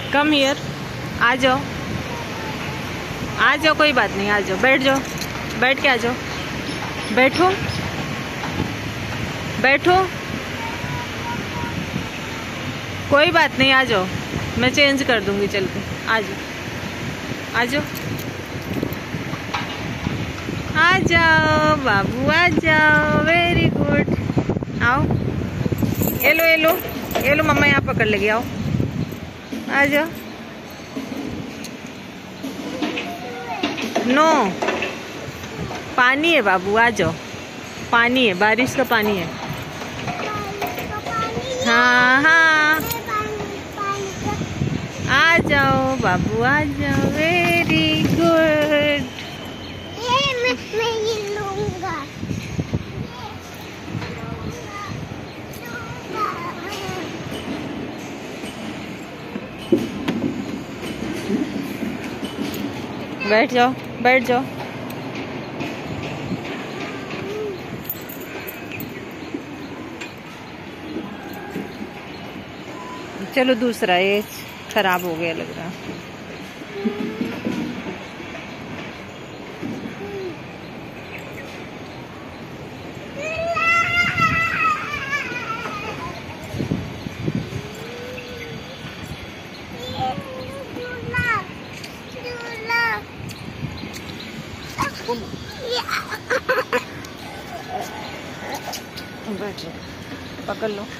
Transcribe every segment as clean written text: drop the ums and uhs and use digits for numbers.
Come here, आ जाओ आ जाओ, कोई बात नहीं, आ जाओ, बैठ जाओ, बैठ के आ जाओ, बैठो बैठो, कोई बात नहीं, आ जाओ, मैं चेंज कर दूंगी चल के, आ जाओ आ जाओ आ जाओ बाबू, आ जाओ, वेरी गुड, आओ, ये लो ये लो ये लो, मम्मा यहाँ पकड़ लेगी, आओ, आ जाओ, नो पानी है बाबू, आ जाओ, पानी है, बारिश का पानी है, हाँ हाँ, आ जाओ बाबू, आ जाओ, वेरी गुड, मैं ये लूंगा, बैठ जाओ बैठ जाओ, चलो दूसरा, ये खराब हो गया लग रहा। बैठ जाओ, पकड़ लो,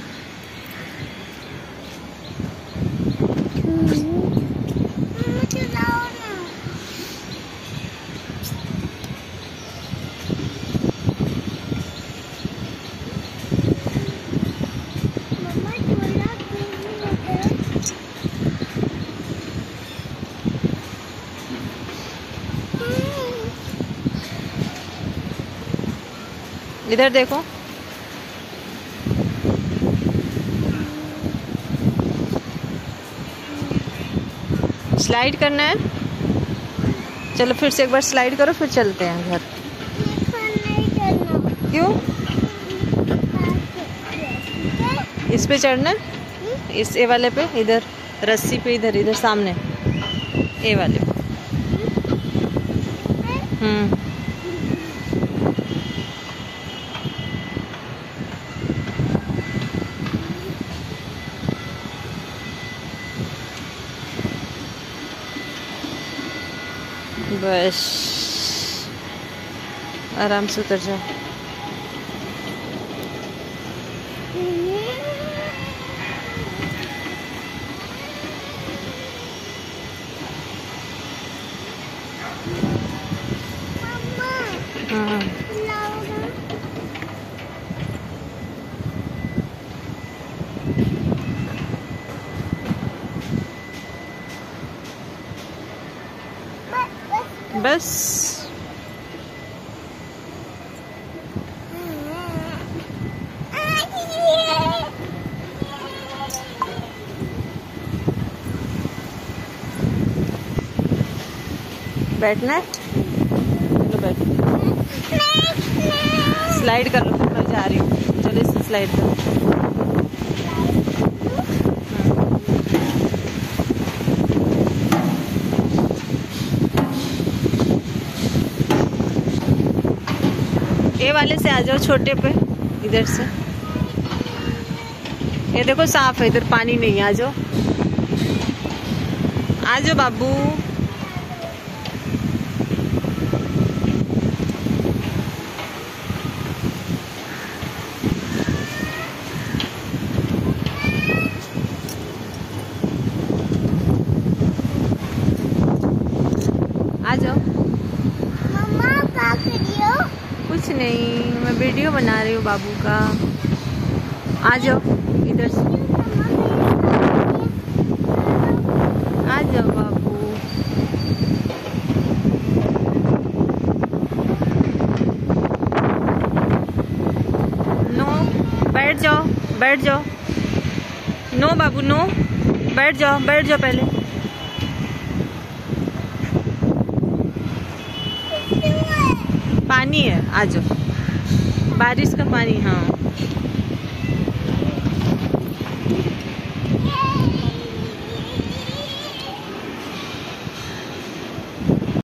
इधर देखो, स्लाइड करना है, चलो फिर से एक बार स्लाइड करो, फिर चलते हैं घर। क्यों? इस पे चढ़ना, इस ए वाले पे, इधर रस्सी पे, इधर इधर सामने ए वाले पे। बस आराम से उतर जाओ। हाँ बस बैठना है, चलो बैठो, स्लाइड कर लो, मैं जा रही हूँ, चलो इससे स्लाइड करो। ये वाले से आ जाओ, छोटे पे, इधर से, ये देखो साफ है, इधर पानी नहीं है, आ जाओ आ जाओ बाबू, आ जाओ। मम्मा क्या कर रही हो? कुछ नहीं, मैं वीडियो बना रही हूँ बाबू का। आ जाओ इधर से, आ जाओ बाबू, नो बैठ जाओ बैठ जाओ, नो बाबू नो, बैठ जाओ पहले, पानी है, आ जाओ, बारिश का पानी, हाँ